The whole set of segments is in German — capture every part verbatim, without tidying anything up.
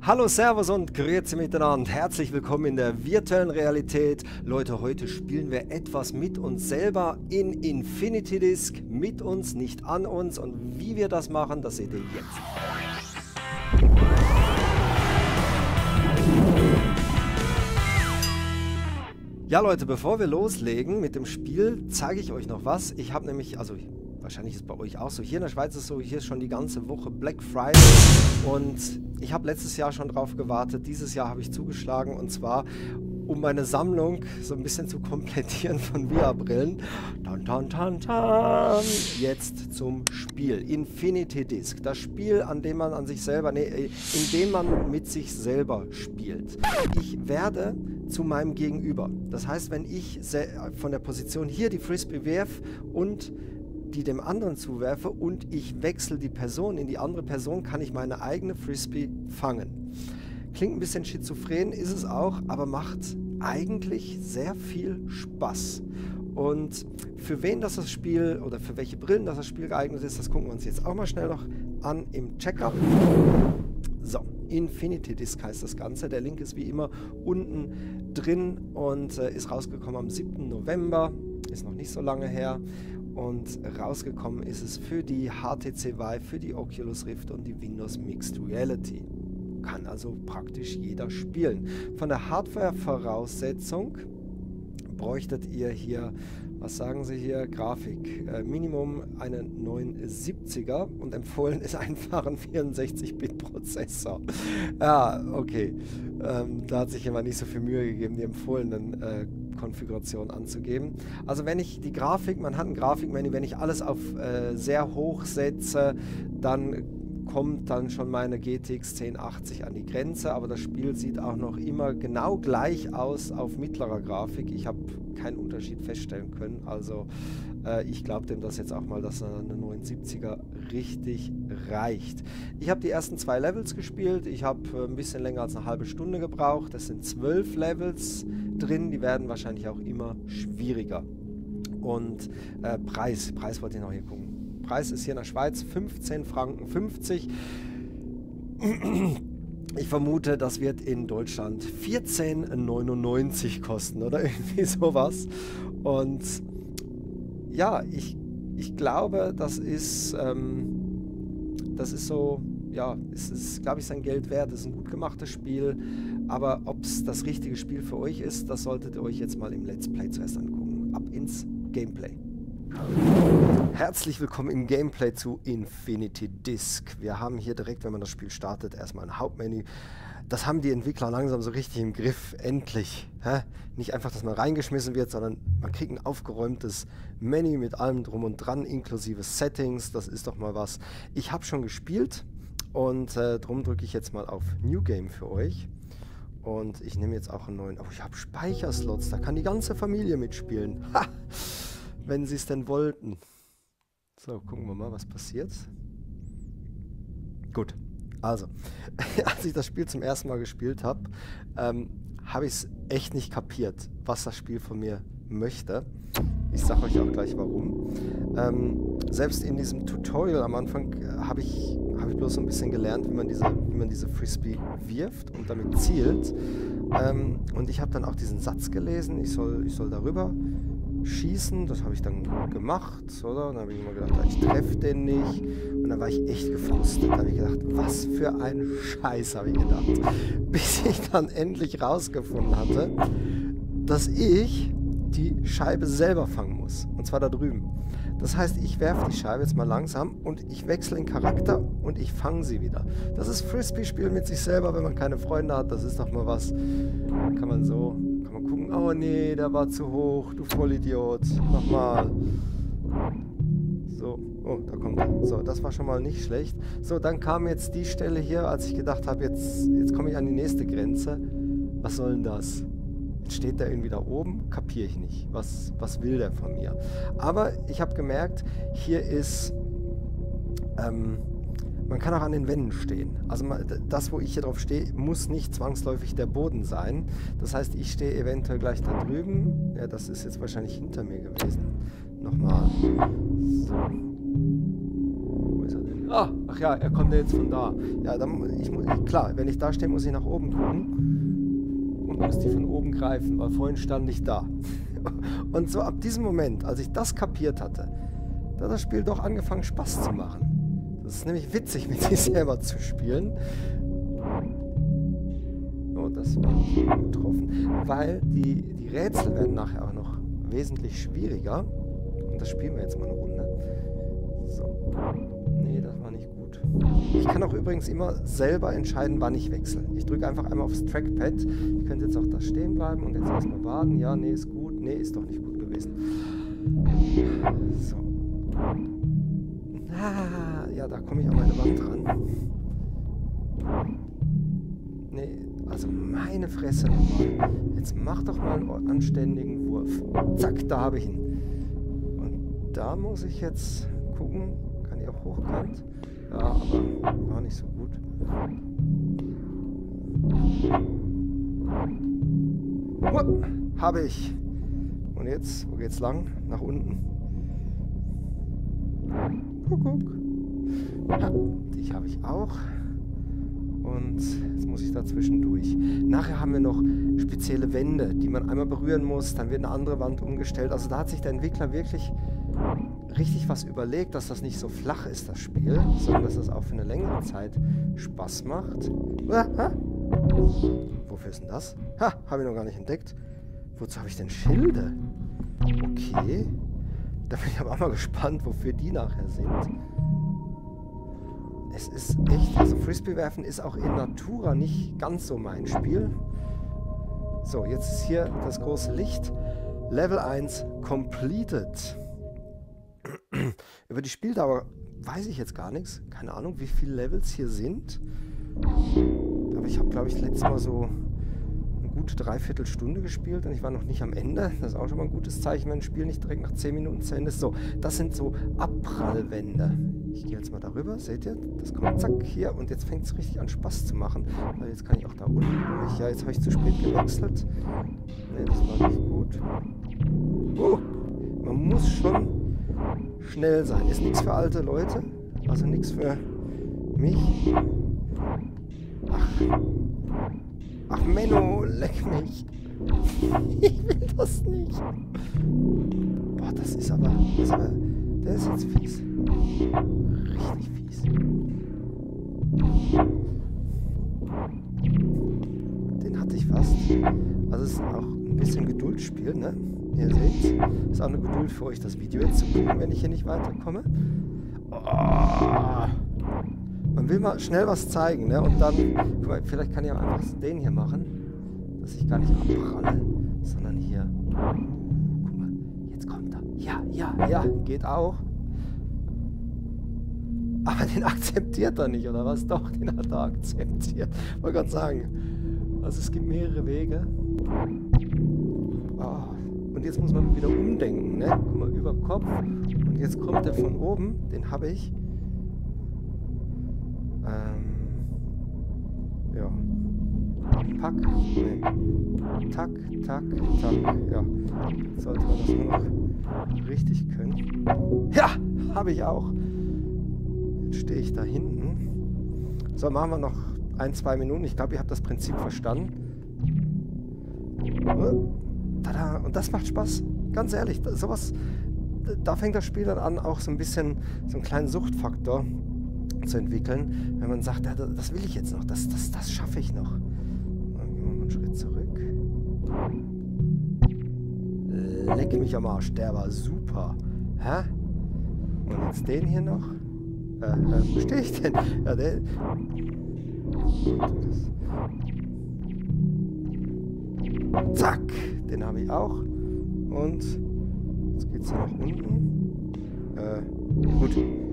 Hallo, Servus und Grüezi miteinander. Herzlich willkommen in der virtuellen Realität. Leute, heute spielen wir etwas mit uns selber in Infinity Disc. Mit uns, nicht an uns. Und wie wir das machen, das seht ihr jetzt. Ja Leute, bevor wir loslegen mit dem Spiel, zeige ich euch noch was. Ich habe nämlich, also wahrscheinlich ist es bei euch auch so, hier in der Schweiz ist es so, hier ist schon die ganze Woche Black Friday und ich habe letztes Jahr schon drauf gewartet, dieses Jahr habe ich zugeschlagen und zwar, um meine Sammlung so ein bisschen zu komplettieren von V R-Brillen. Tan, tan, tan, tan. Jetzt zum Spiel. Infinity Disc. Das Spiel, an dem man an sich selber, nee, in dem man mit sich selber spielt. Ich werde zu meinem Gegenüber. Das heißt, wenn ich von der Position hier die Frisbee werfe und die dem anderen zuwerfe und ich wechsle die Person in die andere Person, kann ich meine eigene Frisbee fangen. Klingt ein bisschen schizophren, ist es auch, aber macht eigentlich sehr viel Spaß. Und für wen das das Spiel oder für welche Brillen das, das Spiel geeignet ist, das gucken wir uns jetzt auch mal schnell noch an im Checkup. So, Infinity Disc heißt das Ganze. Der Link ist wie immer unten drin und äh, ist rausgekommen am siebten November. Ist noch nicht so lange her. Und rausgekommen ist es für die H T C Vive, für die Oculus Rift und die Windows Mixed Reality. Kann also praktisch jeder spielen. Von der Hardware-Voraussetzung bräuchtet ihr hier, was sagen sie hier, Grafik, äh, Minimum einen neunundsiebziger und empfohlen ist einfach ein vierundsechzig Bit Prozessor. Ja, okay. Ähm, da hat sich jemand nicht so viel Mühe gegeben, die empfohlenen äh, Konfiguration anzugeben. Also wenn ich die Grafik, man hat ein Grafikmenü, wenn ich alles auf äh, sehr hoch setze, dann kommt dann schon meine G T X zehn achtzig an die Grenze, aber das Spiel sieht auch noch immer genau gleich aus auf mittlerer Grafik. Ich habe keinen Unterschied feststellen können, also äh, ich glaube dem das jetzt auch mal, dass eine neunundsiebziger richtig reicht. Ich habe die ersten zwei Levels gespielt, ich habe äh, ein bisschen länger als eine halbe Stunde gebraucht, das sind zwölf Levels drin, die werden wahrscheinlich auch immer schwieriger. Und äh, Preis, Preis wollte ich noch hier gucken. Preis ist hier in der Schweiz fünfzehn Franken fünfzig. Ich vermute, das wird in Deutschland vierzehn neunundneunzig kosten oder irgendwie sowas. Und ja, ich, ich glaube, das ist, ähm, das ist so, ja, es ist, glaube ich, sein Geld wert. Es ist ein gut gemachtes Spiel. Aber ob es das richtige Spiel für euch ist, das solltet ihr euch jetzt mal im Let's Play zuerst angucken. Ab ins Gameplay. Herzlich willkommen im Gameplay zu Infinity Disc. Wir haben hier direkt, wenn man das Spiel startet, erstmal ein Hauptmenü. Das haben die Entwickler langsam so richtig im Griff, endlich. Hä? Nicht einfach, dass man reingeschmissen wird, sondern man kriegt ein aufgeräumtes Menü mit allem drum und dran, inklusive Settings. Das ist doch mal was. Ich habe schon gespielt und äh, darum drücke ich jetzt mal auf New Game für euch. Und ich nehme jetzt auch einen neuen... Oh, ich habe Speicherslots, da kann die ganze Familie mitspielen. Ha! Wenn sie es denn wollten. So, gucken wir mal, was passiert. Gut, also, als ich das Spiel zum ersten Mal gespielt habe, ähm, habe ich es echt nicht kapiert, was das Spiel von mir möchte. Ich sage euch auch gleich warum. Ähm, selbst in diesem Tutorial am Anfang äh, habe ich, hab ich bloß so ein bisschen gelernt, wie man diese, wie man diese Frisbee wirft und damit zielt. Ähm, und ich habe dann auch diesen Satz gelesen, ich soll, ich soll darüber schießen, das habe ich dann gemacht, oder? Und dann habe ich immer gedacht, ich treffe den nicht. Und dann war ich echt gefrustet. Da habe ich gedacht, was für ein Scheiß, habe ich gedacht. Bis ich dann endlich rausgefunden hatte, dass ich die Scheibe selber fangen muss. Und zwar da drüben. Das heißt, ich werfe die Scheibe jetzt mal langsam und ich wechsle den Charakter und ich fange sie wieder. Das ist Frisbee-Spiel mit sich selber, wenn man keine Freunde hat. Das ist doch mal was. Kann man so... Mal gucken. Oh nee, der war zu hoch, du Vollidiot. Nochmal. So, oh, da kommt er. So, das war schon mal nicht schlecht. So, dann kam jetzt die Stelle hier, als ich gedacht habe, jetzt, jetzt komme ich an die nächste Grenze. Was soll denn das? Jetzt steht der irgendwie da oben, kapiere ich nicht. Was, was will der von mir? Aber ich habe gemerkt, hier ist... Ähm, Man kann auch an den Wänden stehen. Also das, wo ich hier drauf stehe, muss nicht zwangsläufig der Boden sein. Das heißt, ich stehe eventuell gleich da drüben. Ja, das ist jetzt wahrscheinlich hinter mir gewesen. Nochmal. So. Wo ist er denn? Ah, ach ja, er kommt ja jetzt von da. Ja, dann, ich, klar, wenn ich da stehe, muss ich nach oben gucken und muss die von oben greifen, weil vorhin stand ich da. Und so ab diesem Moment, als ich das kapiert hatte, da hat das Spiel doch angefangen Spaß zu machen. Das ist nämlich witzig, mit sich selber zu spielen. Oh, das war gut getroffen. Weil die, die Rätsel werden nachher auch noch wesentlich schwieriger. Und das spielen wir jetzt mal eine Runde. So. Nee, das war nicht gut. Ich kann auch übrigens immer selber entscheiden, wann ich wechsle. Ich drücke einfach einmal aufs Trackpad. Ich könnte jetzt auch da stehen bleiben und jetzt erstmal warten. Ja, nee, ist gut. Nee, ist doch nicht gut gewesen. So. Ah, ja, da komme ich an meine Wand ran. Nee, also meine Fresse nochmal. Jetzt mach doch mal einen anständigen Wurf. Zack, da habe ich ihn. Und da muss ich jetzt gucken. Kann ich auch hochkant? Ja, aber war nicht so gut. Oh, habe ich. Und jetzt, wo geht's lang? Nach unten. Kuckuck. Ja, dich habe ich auch. Und jetzt muss ich dazwischen durch. Nachher haben wir noch spezielle Wände, die man einmal berühren muss. Dann wird eine andere Wand umgestellt. Also da hat sich der Entwickler wirklich richtig was überlegt, dass das nicht so flach ist, das Spiel, sondern dass das auch für eine längere Zeit Spaß macht. Ah, ah. Wofür ist denn das? Ha, habe ich noch gar nicht entdeckt. Wozu habe ich denn Schilde? Okay. Da bin ich aber auch mal gespannt, wofür die nachher sind. Es ist echt, also Frisbee-Werfen ist auch in Natura nicht ganz so mein Spiel. So, jetzt ist hier das große Licht. Level eins completed. Über die Spieldauer weiß ich jetzt gar nichts. Keine Ahnung, wie viele Levels hier sind. Aber ich habe, glaube ich, letztes Mal so eine gute Dreiviertelstunde gespielt und ich war noch nicht am Ende. Das ist auch schon mal ein gutes Zeichen, wenn ein Spiel nicht direkt nach zehn Minuten zu Ende ist. So, das sind so Abprallwände. Ich gehe jetzt mal darüber, seht ihr? Das kommt zack hier und jetzt fängt es richtig an Spaß zu machen. Weil jetzt kann ich auch da unten durch. Ja, jetzt habe ich zu spät gewechselt. Ne, das war nicht gut. Oh, man muss schon schnell sein. Ist nichts für alte Leute. Also nichts für mich. Ach. Ach Menno, leck mich. Ich will das nicht. Boah, das ist aber... Das ist aber der ist jetzt fies. Richtig fies. Den hatte ich fast. Also es ist auch ein bisschen Geduldsspiel, ne? Ihr seht, ist auch eine Geduld für euch, das Video jetzt zu gucken, wenn ich hier nicht weiterkomme. Oh. Man will mal schnell was zeigen, ne? Und dann, guck mal, vielleicht kann ich auch einfach den hier machen, dass ich gar nicht abpralle, sondern hier. Guck mal, jetzt kommt er. Ja, ja, ja, geht auch. Aber den akzeptiert er nicht, oder was? Doch, den hat er akzeptiert. Wollte gerade sagen. Also es gibt mehrere Wege. Oh. Und jetzt muss man wieder umdenken, ne? Guck mal, über Kopf. Und jetzt kommt der von oben. Den habe ich. Ähm. Ja. Pack. Nee. Tack, tack, tack. Ja. Jetzt sollte man das nur noch richtig können. Ja! Habe ich auch. Jetzt stehe ich da hinten. So, machen wir noch ein, zwei Minuten. Ich glaube, ihr habt das Prinzip verstanden. Tada! Und das macht Spaß. Ganz ehrlich, sowas, da fängt das Spiel dann an, auch so ein bisschen so einen kleinen Suchtfaktor zu entwickeln, wenn man sagt, ja, das will ich jetzt noch, das, das, das schaffe ich noch. Dann gehen wir mal einen Schritt zurück. Leck mich am Arsch, der war super. Hä? Und jetzt den hier noch. Äh, äh, wo stehe ich denn? Ja, der... Zack, den habe ich auch. Und jetzt geht's nach unten. Äh, gut.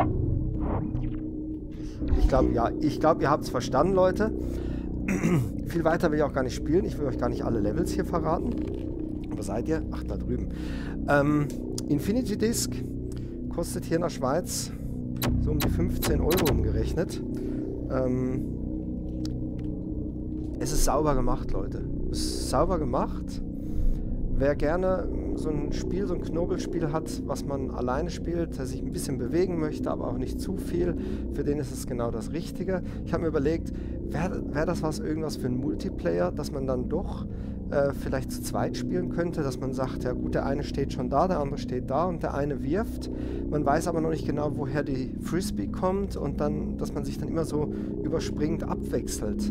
Ich, ich glaube, ja, ich glaube, ihr habt es verstanden, Leute. Viel weiter will ich auch gar nicht spielen. Ich will euch gar nicht alle Levels hier verraten. Wo seid ihr? Ach, da drüben. Ähm, Infinity Disc kostet hier in der Schweiz so um die fünfzehn Euro umgerechnet. Ähm, es ist sauber gemacht, Leute. Es ist sauber gemacht. wer gerne so ein Spiel, so ein Knobelspiel hat, was man alleine spielt, der sich ein bisschen bewegen möchte, aber auch nicht zu viel, für den ist es genau das Richtige. Ich habe mir überlegt, wäre wär das was, irgendwas für einen Multiplayer, dass man dann doch äh, vielleicht zu zweit spielen könnte, dass man sagt, ja gut, der eine steht schon da, der andere steht da und der eine wirft. Man weiß aber noch nicht genau, woher die Frisbee kommt und dann, dass man sich dann immer so überspringend abwechselt.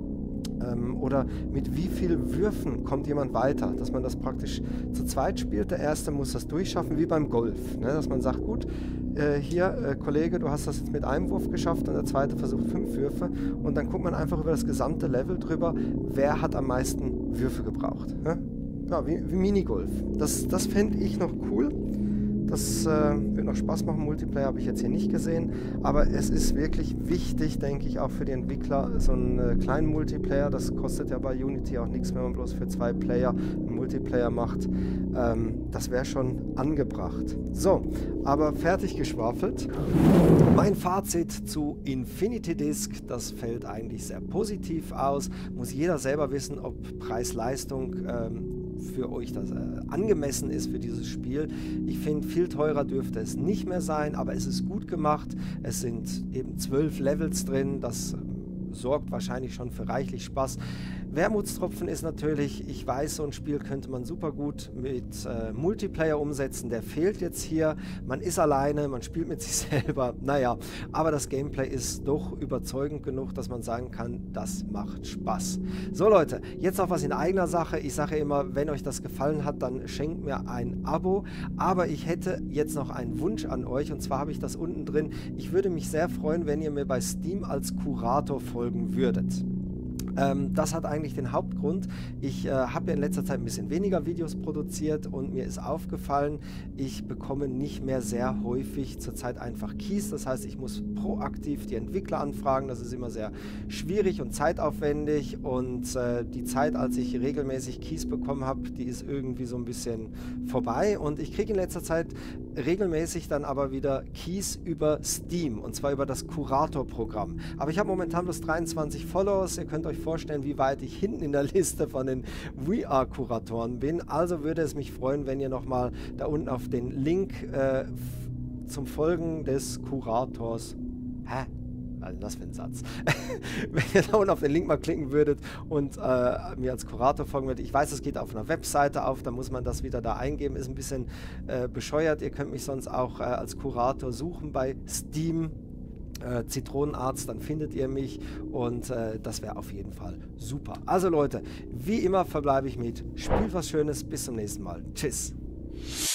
Ähm, oder mit wie vielen Würfen kommt jemand weiter, dass man das praktisch zu zweit spielt. Der Erste muss das durchschaffen, wie beim Golf, ne? Dass man sagt, gut, äh, hier, äh, Kollege, du hast das jetzt mit einem Wurf geschafft und der Zweite versucht fünf Würfe und dann guckt man einfach über das gesamte Level drüber, wer hat am meisten Würfe gebraucht. Ne? Ja, wie, wie Minigolf. Das, das fände ich noch cool. Das äh, wird noch Spaß machen. Multiplayer habe ich jetzt hier nicht gesehen, aber es ist wirklich wichtig, denke ich, auch für die Entwickler, so einen äh, kleinen Multiplayer. Das kostet ja bei Unity auch nichts, wenn man bloß für zwei Player einen Multiplayer macht. Ähm, das wäre schon angebracht. So, aber fertig geschwafelt. Mein Fazit zu Infinity Disc, das fällt eigentlich sehr positiv aus. Muss jeder selber wissen, ob Preis-Leistung ähm, für euch das äh, angemessen ist für dieses Spiel. Ich finde, viel teurer dürfte es nicht mehr sein, aber es ist gut gemacht. Es sind eben zwölf Levels drin, das äh, sorgt wahrscheinlich schon für reichlich Spaß. Wermutstropfen ist natürlich, ich weiß, so ein Spiel könnte man super gut mit äh, Multiplayer umsetzen, der fehlt jetzt hier. Man ist alleine, man spielt mit sich selber, naja, aber das Gameplay ist doch überzeugend genug, dass man sagen kann, das macht Spaß. So Leute, jetzt noch was in eigener Sache. Ich sage immer, wenn euch das gefallen hat, dann schenkt mir ein Abo, aber ich hätte jetzt noch einen Wunsch an euch und zwar habe ich das unten drin. Ich würde mich sehr freuen, wenn ihr mir bei Steam als Kurator folgen würdet. Ähm, das hat eigentlich den Hauptgrund. Ich äh, habe ja in letzter Zeit ein bisschen weniger Videos produziert und mir ist aufgefallen, ich bekomme nicht mehr sehr häufig zurzeit einfach Keys. Das heißt, ich muss proaktiv die Entwickler anfragen. Das ist immer sehr schwierig und zeitaufwendig und äh, die Zeit, als ich regelmäßig Keys bekommen habe, die ist irgendwie so ein bisschen vorbei und ich kriege in letzter Zeit regelmäßig dann aber wieder Keys über Steam und zwar über das Kurator-Programm. Aber ich habe momentan bloß dreiundzwanzig Followers. Ihr könnt euch vorstellen, wie weit ich hinten in der Liste von den We Are Kuratoren bin. Also würde es mich freuen, wenn ihr nochmal da unten auf den Link äh, zum Folgen des Kurators, hä? Also das für ein Satz. Wenn ihr da unten auf den Link mal klicken würdet und äh, mir als Kurator folgen würdet. Ich weiß, es geht auf einer Webseite auf, da muss man das wieder da eingeben. Ist ein bisschen äh, bescheuert. Ihr könnt mich sonst auch äh, als Kurator suchen bei Steam. Äh, Zitronenarzt, dann findet ihr mich und äh, das wäre auf jeden Fall super. Also Leute, wie immer verbleibe ich mit, spielt was Schönes, bis zum nächsten Mal. Tschüss.